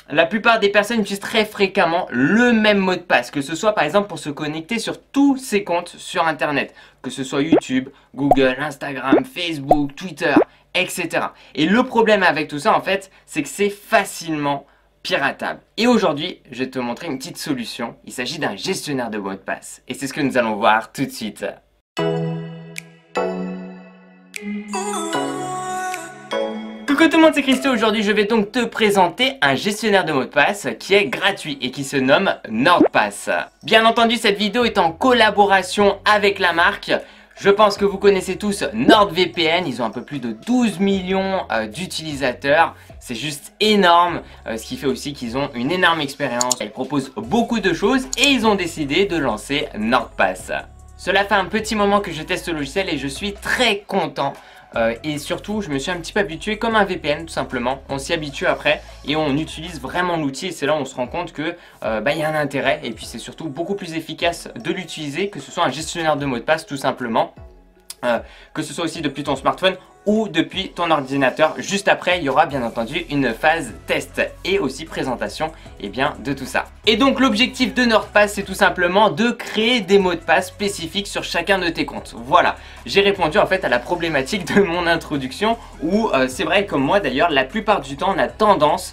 La plupart des personnes utilisent très fréquemment le même mot de passe, que ce soit par exemple pour se connecter sur tous ces comptes sur internet, que ce soit YouTube, Google, Instagram, Facebook, Twitter, etc. Et le problème avec tout ça en fait, c'est que c'est facilement piratable. Et aujourd'hui, je vais te montrer une petite solution. Il s'agit d'un gestionnaire de mots de passe. Et c'est ce que nous allons voir tout de suite. Coucou tout le monde, c'est Christo. Aujourd'hui, je vais donc te présenter un gestionnaire de mots de passe qui est gratuit et qui se nomme NordPass. Bien entendu, cette vidéo est en collaboration avec la marque. Je pense que vous connaissez tous NordVPN, ils ont un peu plus de 12 millions d'utilisateurs, c'est juste énorme, ce qui fait aussi qu'ils ont une énorme expérience, ils proposent beaucoup de choses et ils ont décidé de lancer NordPass. Cela fait un petit moment que je teste ce logiciel et je suis très content. Et surtout, je me suis un petit peu habitué comme un VPN tout simplement. On s'y habitue après et on utilise vraiment l'outil et c'est là où on se rend compte que y a un intérêt et puis c'est surtout beaucoup plus efficace de l'utiliser que ce soit un gestionnaire de mots de passe tout simplement. Que ce soit aussi depuis ton smartphone ou depuis ton ordinateur. Juste après, il y aura bien entendu une phase test et aussi présentation de tout ça. Et donc l'objectif de NordPass, c'est tout simplement de créer des mots de passe spécifiques sur chacun de tes comptes. Voilà, j'ai répondu en fait à la problématique de mon introduction où c'est vrai comme moi d'ailleurs, la plupart du temps on a tendance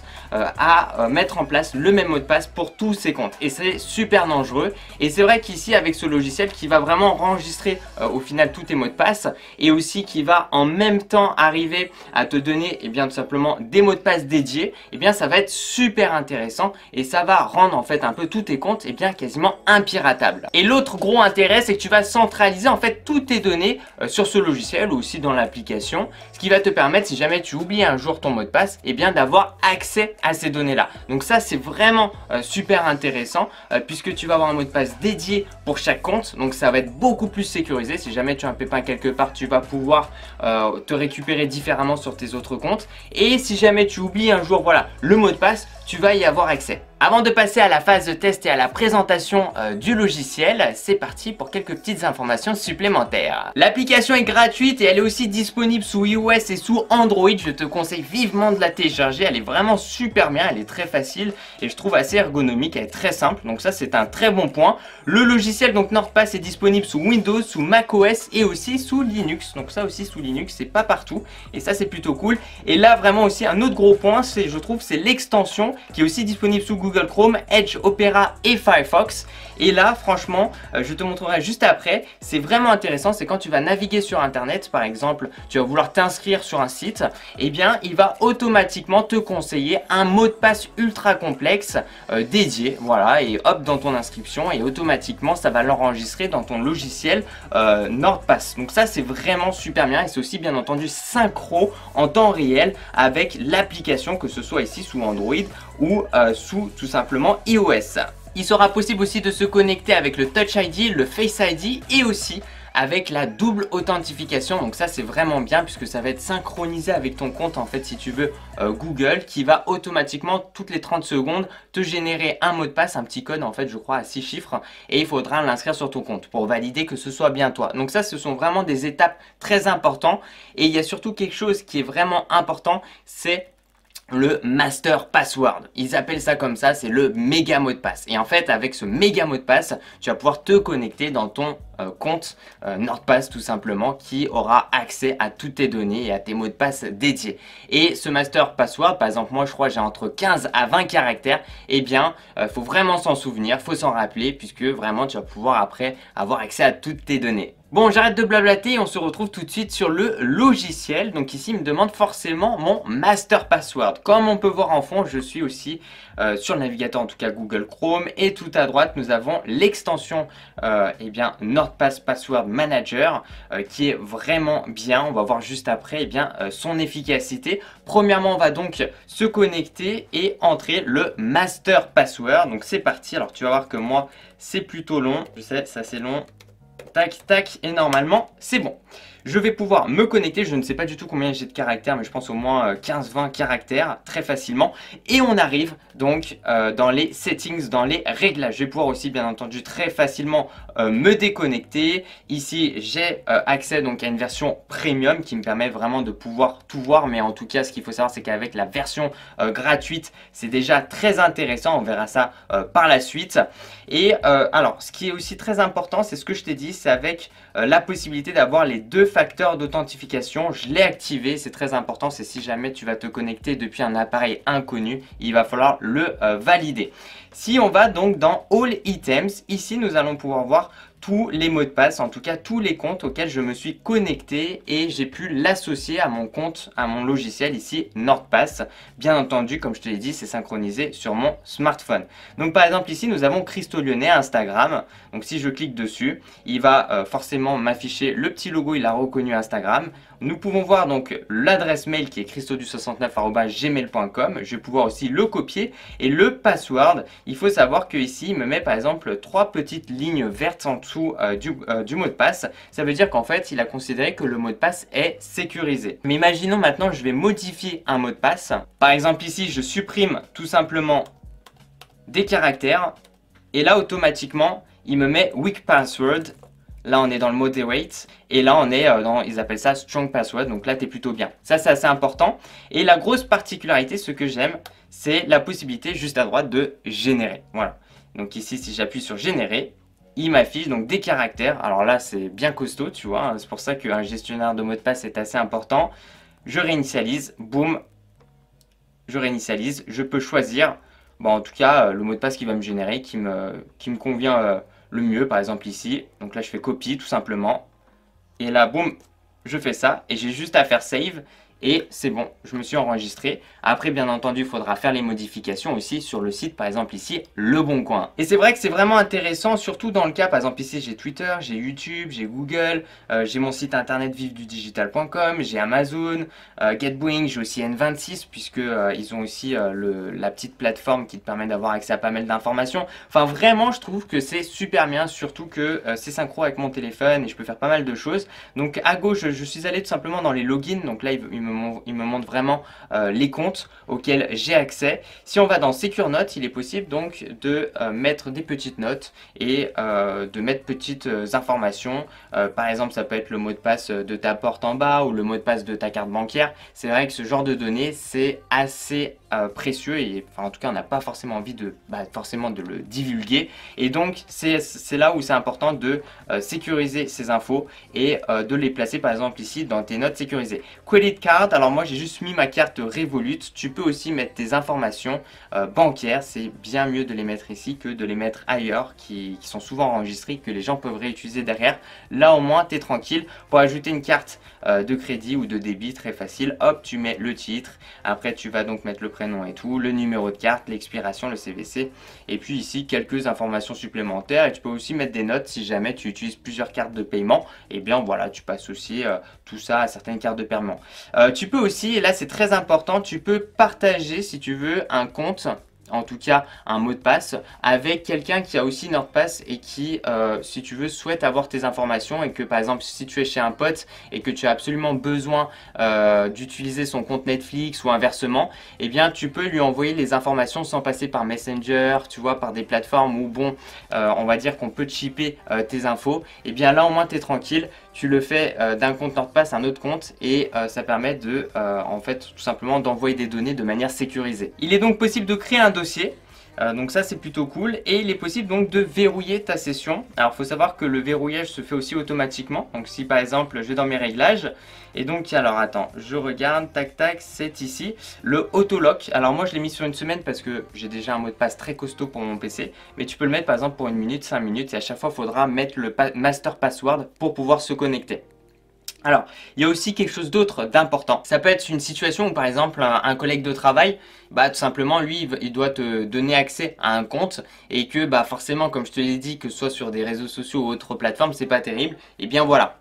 à mettre en place le même mot de passe pour tous ces comptes et c'est super dangereux. Et c'est vrai qu'ici avec ce logiciel qui va vraiment enregistrer au final tous tes mots de passe et aussi qui va en même temps arriver à te donner tout simplement des mots de passe dédiés, ça va être super intéressant et ça va rendre en fait un peu tous tes comptes quasiment impiratables. Et l'autre gros intérêt, c'est que tu vas centraliser en fait toutes tes données sur ce logiciel ou aussi dans l'application, ce qui va te permettre, si jamais tu oublies un jour ton mot de passe, d'avoir accès à ces données là. Donc ça c'est vraiment super intéressant puisque tu vas avoir un mot de passe dédié pour chaque compte, donc ça va être beaucoup plus sécurisé. Si jamais tu as un pépin quelque part, tu vas pouvoir te récupérer différemment sur tes autres comptes et si jamais tu oublies un jour le mot de passe, tu vas y avoir accès. Avant de passer à la phase de test et à la présentation du logiciel, c'est parti pour quelques petites informations supplémentaires. L'application est gratuite et elle est aussi disponible sous iOS et sous Android. Je te conseille vivement de la télécharger, elle est vraiment super bien, elle est très facile et je trouve assez ergonomique, elle est très simple, donc ça c'est un très bon point. Le logiciel donc NordPass est disponible sous Windows, sous macOS et aussi sous Linux, donc ça aussi sous Linux, c'est pas partout et ça c'est plutôt cool. Et là vraiment aussi un autre gros point, c'est je trouve c'est l'extension qui est aussi disponible sous Google Chrome, Edge, Opera et Firefox. Et là franchement je te montrerai juste après, c'est vraiment intéressant, c'est quand tu vas naviguer sur internet par exemple, tu vas vouloir t'inscrire sur un site, il va automatiquement te conseiller un mot de passe ultra complexe dédié, voilà, et hop dans ton inscription et automatiquement ça va l'enregistrer dans ton logiciel NordPass. Donc ça c'est vraiment super bien et c'est aussi bien entendu synchro en temps réel avec l'application, que ce soit ici sous Android ou sous tout simplement iOS. Il sera possible aussi de se connecter avec le Touch ID, le Face ID et aussi avec la double authentification. Donc ça c'est vraiment bien puisque ça va être synchronisé avec ton compte en fait si tu veux Google, qui va automatiquement toutes les 30 secondes te générer un mot de passe, un petit code en fait je crois à 6 chiffres et il faudra l'inscrire sur ton compte pour valider que ce soit bien toi. Donc ça ce sont vraiment des étapes très importantes et il y a surtout quelque chose qui est vraiment important, c'est le master password. Ils appellent ça comme ça, c'est le méga mot de passe. Et en fait, avec ce méga mot de passe, tu vas pouvoir te connecter dans ton compte NordPass tout simplement, qui aura accès à toutes tes données et à tes mots de passe dédiés. Et ce master password, par exemple, moi je crois j'ai entre 15 à 20 caractères, faut vraiment s'en souvenir, faut s'en rappeler, puisque vraiment tu vas pouvoir après avoir accès à toutes tes données. Bon, j'arrête de blablater et on se retrouve tout de suite sur le logiciel. Donc ici, il me demande forcément mon master password. Comme on peut voir en fond, je suis aussi sur le navigateur, en tout cas Google Chrome. Et tout à droite, nous avons l'extension NordPass Password Manager qui est vraiment bien. On va voir juste après son efficacité. Premièrement, on va donc se connecter et entrer le master password. Donc c'est parti. Alors tu vas voir que moi, c'est plutôt long. Je sais, ça c'est long. tac, tac, et normalement, c'est bon. Je vais pouvoir me connecter, je ne sais pas du tout combien j'ai de caractères, mais je pense au moins 15-20 caractères, très facilement. Et on arrive donc dans les settings, dans les réglages. Je vais pouvoir aussi, bien entendu, très facilement me déconnecter. Ici, j'ai accès donc à une version premium qui me permet vraiment de pouvoir tout voir. Mais en tout cas, ce qu'il faut savoir, c'est qu'avec la version gratuite, c'est déjà très intéressant. On verra ça par la suite. Et alors, ce qui est aussi très important, c'est ce que je t'ai dit, c'est avec la possibilité d'avoir les deux facteurs d'authentification. Je l'ai activé, c'est très important, c'est si jamais tu vas te connecter depuis un appareil inconnu, il va falloir le valider. Si on va donc dans All Items, ici nous allons pouvoir voir tous les mots de passe, en tout cas tous les comptes auxquels je me suis connecté et j'ai pu l'associer à mon compte, à mon logiciel ici NordPass. Bien entendu, comme je te l'ai dit, c'est synchronisé sur mon smartphone. Donc par exemple ici, nous avons Christo Lyonnais Instagram. Donc si je clique dessus, il va forcément m'afficher le petit logo, il a reconnu Instagram. Nous pouvons voir donc l'adresse mail qui est christo69@gmail.com. Je vais pouvoir aussi le copier et le password. Il faut savoir que ici, il me met par exemple 3 petites lignes vertes en dessous du mot de passe. Ça veut dire qu'en fait, il a considéré que le mot de passe est sécurisé. Mais imaginons maintenant, je vais modifier un mot de passe. Par exemple ici, je supprime tout simplement des caractères et là automatiquement, il me met weak password. Là, on est dans le moderate et là, on est dans, ils appellent ça strong password. Donc là, tu es plutôt bien. Ça, c'est assez important. Et la grosse particularité, ce que j'aime, c'est la possibilité juste à droite de générer. Voilà. Donc ici, si j'appuie sur générer, il m'affiche donc des caractères. Alors là, c'est bien costaud, tu vois. C'est pour ça qu'un gestionnaire de mot de passe est assez important. Je réinitialise, boum. Je réinitialise. Je peux choisir, bon, en tout cas, le mot de passe qui va me générer, qui me convient le mieux, par exemple ici. Donc là, je fais copie tout simplement. Et là, boum, je fais ça. Et j'ai juste à faire save. Et c'est bon, je me suis enregistré. Après, bien entendu, il faudra faire les modifications aussi sur le site, par exemple ici, Le Bon Coin. Et c'est vrai que c'est vraiment intéressant, surtout dans le cas, par exemple ici, j'ai Twitter, j'ai YouTube, j'ai Google, j'ai mon site internet vivedudigital.com, j'ai Amazon, GetBoing, j'ai aussi N26, puisque ils ont aussi la petite plateforme qui te permet d'avoir accès à pas mal d'informations. Enfin, vraiment, je trouve que c'est super bien, surtout que c'est synchro avec mon téléphone et je peux faire pas mal de choses. Donc à gauche, je suis allé tout simplement dans les logins, donc là, il me montre vraiment les comptes auxquels j'ai accès. Si on va dans Secure Notes, il est possible donc de mettre des petites notes et de mettre petites informations. Par exemple, ça peut être le mot de passe de ta porte en bas ou le mot de passe de ta carte bancaire. C'est vrai que ce genre de données, c'est assez précieux et enfin, en tout cas, on n'a pas forcément envie de, forcément de le divulguer. Et donc, c'est là où c'est important de sécuriser ces infos et de les placer par exemple ici dans tes notes sécurisées. Credit card, alors moi j'ai juste mis ma carte Revolut. Tu peux aussi mettre tes informations bancaires. C'est bien mieux de les mettre ici que de les mettre ailleurs qui sont souvent enregistrées, que les gens peuvent réutiliser derrière. Là au moins tu es tranquille. Pour ajouter une carte de crédit ou de débit, très facile, hop, tu mets le titre. Après tu vas donc mettre le prénom et tout, le numéro de carte, l'expiration, le CVC. Et puis ici quelques informations supplémentaires. Et tu peux aussi mettre des notes si jamais tu utilises plusieurs cartes de paiement. Et bien voilà, tu passes aussi tout ça à certaines cartes de paiement. Tu peux aussi, et là c'est très important, tu peux partager si tu veux un compte, en tout cas un mot de passe, avec quelqu'un qui a aussi NordPass et qui, si tu veux, souhaite avoir tes informations et que par exemple si tu es chez un pote et que tu as absolument besoin d'utiliser son compte Netflix ou inversement, eh bien tu peux lui envoyer les informations sans passer par Messenger, tu vois, par des plateformes où bon, on va dire qu'on peut chipper tes infos. Et bien là au moins tu es tranquille. Tu le fais d'un compte NordPass à un autre compte et ça permet de, en fait, tout simplement d'envoyer des données de manière sécurisée. Il est donc possible de créer un dossier. Donc ça c'est plutôt cool et il est possible donc de verrouiller ta session. Alors il faut savoir que le verrouillage se fait aussi automatiquement. Donc si par exemple je vais dans mes réglages et donc alors attends, je regarde, tac tac, c'est ici le auto-lock. Alors moi je l'ai mis sur une semaine parce que j'ai déjà un mot de passe très costaud pour mon PC, mais tu peux le mettre par exemple pour 1 minute, 5 minutes et à chaque fois il faudra mettre le master password pour pouvoir se connecter. Alors, il y a aussi quelque chose d'autre d'important. Ça peut être une situation où par exemple un collègue de travail, tout simplement lui il doit te donner accès à un compte et que forcément comme je te l'ai dit, que ce soit sur des réseaux sociaux ou autres plateformes, c'est pas terrible. Et bien voilà.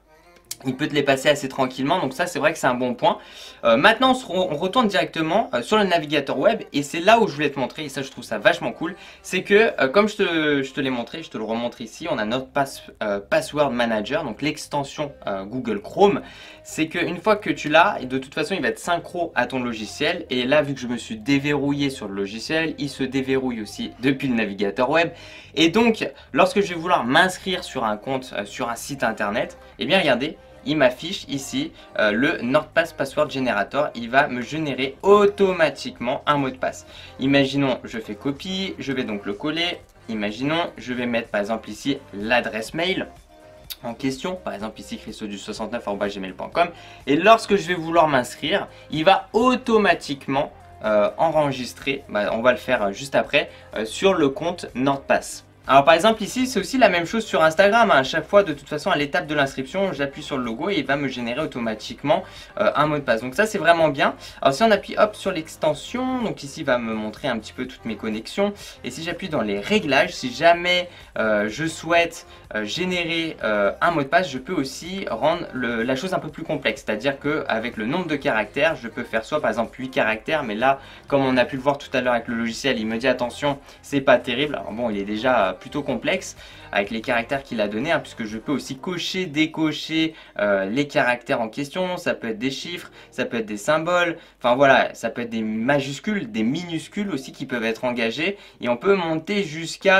il peut te les passer assez tranquillement, donc ça c'est vrai que c'est un bon point. Maintenant on retourne directement sur le navigateur web et c'est là où je voulais te montrer, et ça je trouve ça vachement cool, c'est que comme je te l'ai montré, je te le remontre ici, on a notre Password Manager, donc l'extension Google Chrome. C'est qu'une fois que tu l'as, et de toute façon il va être synchro à ton logiciel, et là vu que je me suis déverrouillé sur le logiciel, il se déverrouille aussi depuis le navigateur web, et donc lorsque je vais vouloir m'inscrire sur un compte, sur un site internet, et bien regardez, il m'affiche ici le NordPass Password Generator. Il va me générer automatiquement un mot de passe. Imaginons, je fais copie, je vais donc le coller. Imaginons, je vais mettre par exemple ici l'adresse mail en question, par exemple ici christodus69@gmail.com, et lorsque je vais vouloir m'inscrire, il va automatiquement enregistrer, on va le faire juste après, sur le compte NordPass. Alors par exemple ici c'est aussi la même chose sur Instagram, à chaque fois de toute façon à l'étape de l'inscription j'appuie sur le logo et il va me générer automatiquement un mot de passe, donc ça c'est vraiment bien. Alors si on appuie hop sur l'extension, donc ici il va me montrer un petit peu toutes mes connexions, et si j'appuie dans les réglages, si jamais je souhaite générer un mot de passe, je peux aussi rendre la chose un peu plus complexe, c'est à dire qu'avec le nombre de caractères je peux faire soit par exemple 8 caractères, mais là comme on a pu le voir tout à l'heure avec le logiciel, il me dit attention c'est pas terrible. Alors bon, il est déjà plutôt complexe avec les caractères qu'il a donné, puisque je peux aussi cocher, décocher les caractères en question. Ça peut être des chiffres, ça peut être des symboles, enfin voilà, ça peut être des majuscules, des minuscules aussi qui peuvent être engagés, et on peut monter jusqu'à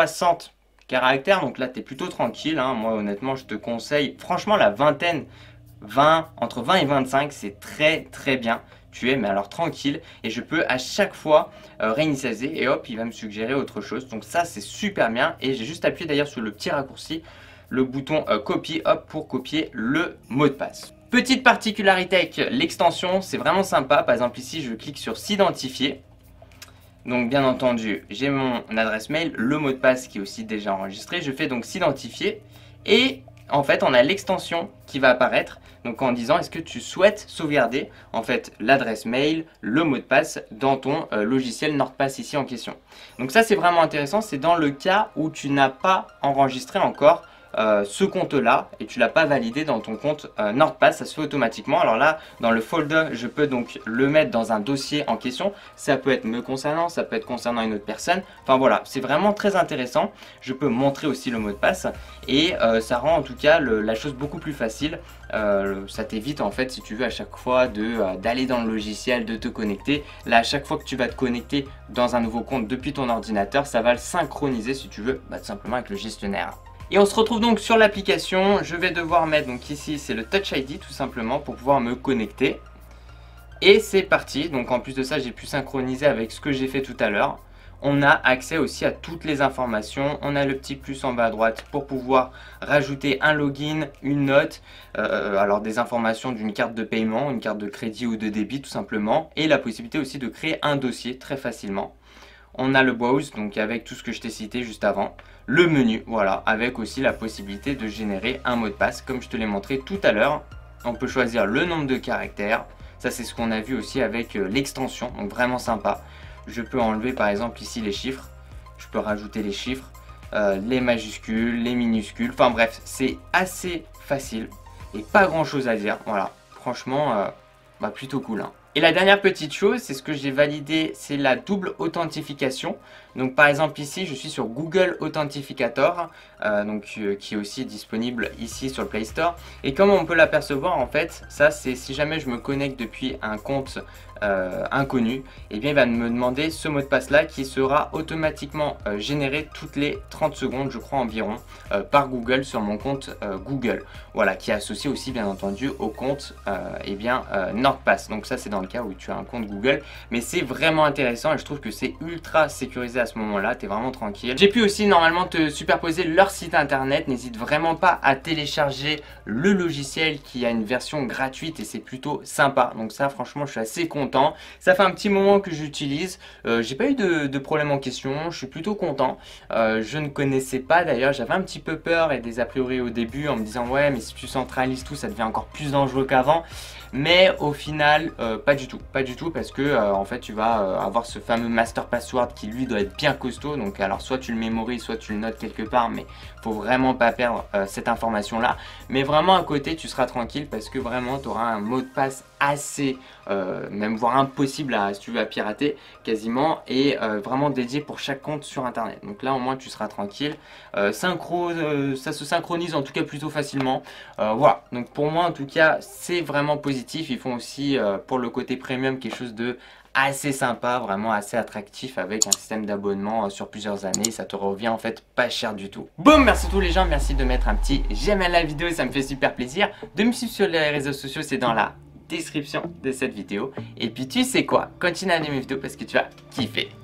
60 caractères, donc là tu es plutôt tranquille, hein. Moi honnêtement je te conseille franchement la vingtaine, entre 20 et 25 c'est très bien. Tu es mais alors tranquille, et je peux à chaque fois réinitialiser et hop il va me suggérer autre chose, donc ça c'est super bien. Et j'ai juste appuyé d'ailleurs sur le petit raccourci, le bouton copie, hop, pour copier le mot de passe. Petite particularité avec l'extension, c'est vraiment sympa. Par exemple ici je clique sur s'identifier, donc bien entendu j'ai mon adresse mail, le mot de passe qui est aussi déjà enregistré, je fais donc s'identifier et en fait on a l'extension qui va apparaître, donc en disant est-ce que tu souhaites sauvegarder en fait l'adresse mail, le mot de passe dans ton logiciel NordPass ici en question. Donc ça c'est vraiment intéressant, c'est dans le cas où tu n'as pas enregistré encore ce compte là et tu l'as pas validé dans ton compte NordPass, ça se fait automatiquement. Alors là dans le folder je peux donc le mettre dans un dossier en question, ça peut être me concernant, ça peut être concernant une autre personne, enfin voilà, c'est vraiment très intéressant. Je peux montrer aussi le mot de passe et ça rend en tout cas la chose beaucoup plus facile. Ça t'évite en fait, si tu veux, à chaque fois d'aller dans le logiciel, de te connecter. Là à chaque fois que tu vas te connecter dans un nouveau compte depuis ton ordinateur, ça va le synchroniser si tu veux, tout simplement avec le gestionnaire. Et on se retrouve donc sur l'application. Je vais devoir mettre, donc ici c'est le Touch ID tout simplement pour pouvoir me connecter. Et c'est parti, donc en plus de ça j'ai pu synchroniser avec ce que j'ai fait tout à l'heure. On a accès aussi à toutes les informations, on a le petit plus en bas à droite pour pouvoir rajouter un login, une note, alors des informations d'une carte de paiement, une carte de crédit ou de débit tout simplement, et la possibilité aussi de créer un dossier très facilement. On a le browse, donc avec tout ce que je t'ai cité juste avant, le menu, voilà, avec aussi la possibilité de générer un mot de passe comme je te l'ai montré tout à l'heure. On peut choisir le nombre de caractères, ça c'est ce qu'on a vu aussi avec l'extension, donc vraiment sympa. Je peux enlever par exemple ici les chiffres, je peux rajouter les chiffres, les majuscules, les minuscules, enfin bref, c'est assez facile et pas grand chose à dire, voilà, franchement, plutôt cool, hein. Et la dernière petite chose, c'est ce que j'ai validé, c'est la double authentification. Donc par exemple ici, je suis sur Google Authenticator, qui est aussi disponible ici sur le Play Store. Et comme on peut l'apercevoir, en fait, ça c'est si jamais je me connecte depuis un compte inconnu, et bien il va me demander ce mot de passe là qui sera automatiquement généré toutes les 30 secondes, je crois environ, par Google sur mon compte Google. Voilà, qui est associé aussi bien entendu au compte NordPass. Donc ça c'est dans le cas où tu as un compte Google, mais c'est vraiment intéressant et je trouve que c'est ultra sécurisé à ce moment-là, tu es vraiment tranquille. J'ai pu aussi normalement te superposer leur site internet, n'hésite vraiment pas à télécharger le logiciel qui a une version gratuite et c'est plutôt sympa. Donc ça franchement je suis assez content. Ça fait un petit moment que j'utilise, j'ai pas eu de problème en question, je suis plutôt content. Je ne connaissais pas d'ailleurs, j'avais un petit peu peur et des a priori au début en me disant ouais mais si tu centralises tout ça devient encore plus dangereux qu'avant. mais au final pas du tout parce que en fait tu vas avoir ce fameux master password qui lui doit être bien costaud. Donc alors soit tu le mémorises, soit tu le notes quelque part, mais faut vraiment pas perdre cette information là. Mais vraiment à côté tu seras tranquille parce que vraiment tu auras un mot de passe assez même voire impossible si tu veux à pirater quasiment, et vraiment dédié pour chaque compte sur internet. Donc là au moins tu seras tranquille. Ça se synchronise en tout cas plutôt facilement. Voilà, donc pour moi en tout cas c'est vraiment positif. Ils font aussi pour le côté premium quelque chose de assez sympa, vraiment assez attractif, avec un système d'abonnement sur plusieurs années. Ça te revient en fait pas cher du tout. Boum, merci à tous les gens, merci de mettre un petit j'aime à la vidéo, ça me fait super plaisir. De me suivre sur les réseaux sociaux, c'est dans la description de cette vidéo. Et puis tu sais quoi, continue à aimer mes vidéos parce que tu vas kiffer.